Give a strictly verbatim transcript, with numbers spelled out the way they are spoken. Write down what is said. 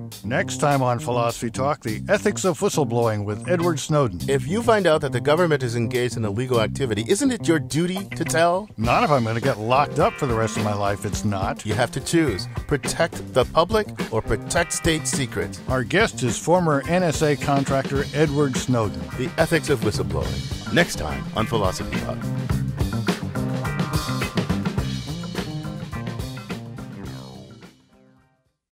Next time on Philosophy Talk, the ethics of whistleblowing with Edward Snowden. If you find out that the government is engaged in illegal activity, isn't it your duty to tell? Not if I'm going to get locked up for the rest of my life, it's not. You have to choose. Protect the public or protect state secrets. Our guest is former N S A contractor Edward Snowden. The ethics of whistleblowing. Next time on Philosophy Talk.